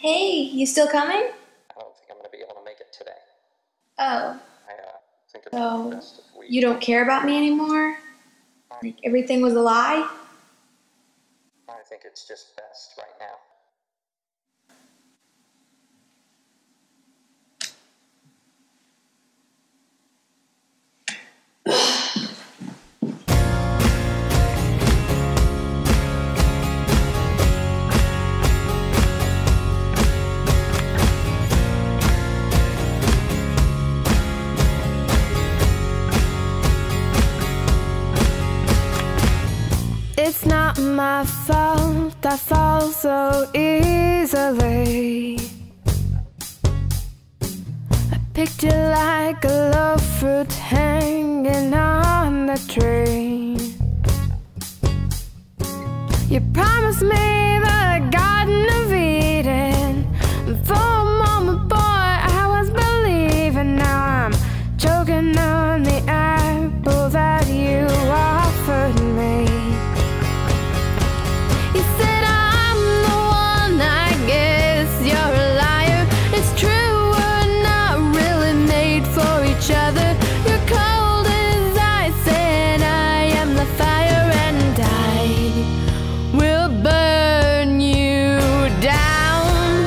Hey, you still coming? I don't think I'm going to be able to make it today. Oh, I think it's so best if we... you don't care about me anymore? Like everything was a lie? I think it's just best right now. It's not my fault I fall so easily. I picked you like a low fruit hanging on the tree. You promised me the Garden of Eden, and for a moment, boy, I was believing. Now I'm choking on the apple that you offered me. You said I'm the one, I guess you're a liar. It's true, we're not really made for each other. You're cold as ice and I am the fire, and I will burn you down.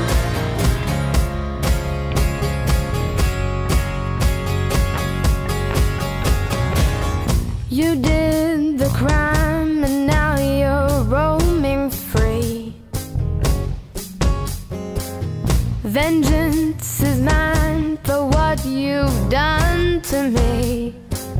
You did the crime and now you're roaming free. Vengeance is mine for what you've done to me.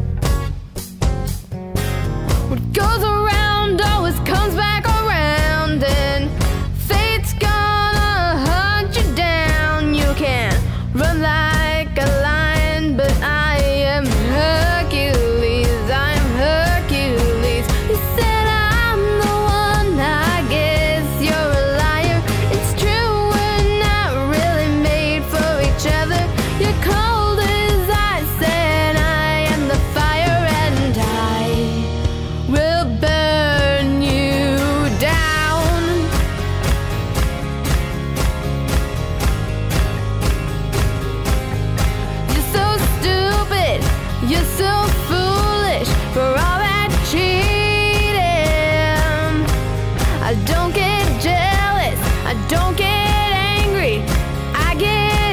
What goes around always comes back around, and fate's gonna hunt you down. You can run like a lion, but I am Hercules, I'm Hercules. You said I'm the one, I guess you're a liar. It's true, we're not really made for each other. You're cold as ice and I am the fire, and I will burn you down. You're so stupid, you're so foolish for all that cheating. I don't get jealous, I don't get angry, I get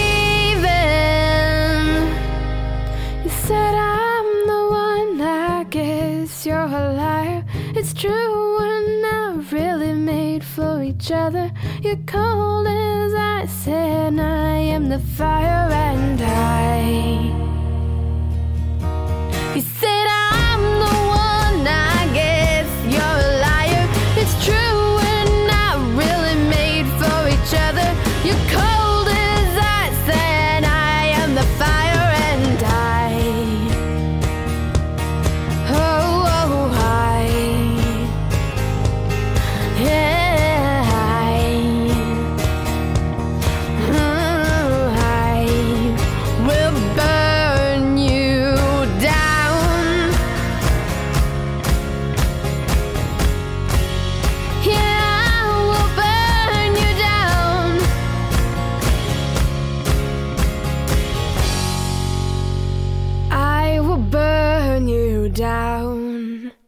even. You said I'm the one, I guess you're a liar. It's true, we're not really made for each other. You're cold as ice and I am the fire, and you said I'm the one, I guess you're a liar. It's true, we're not really made for each other. You're cold as ice and I am the fire, and I will burn you down. Yeah, I will burn you down. I will burn you down.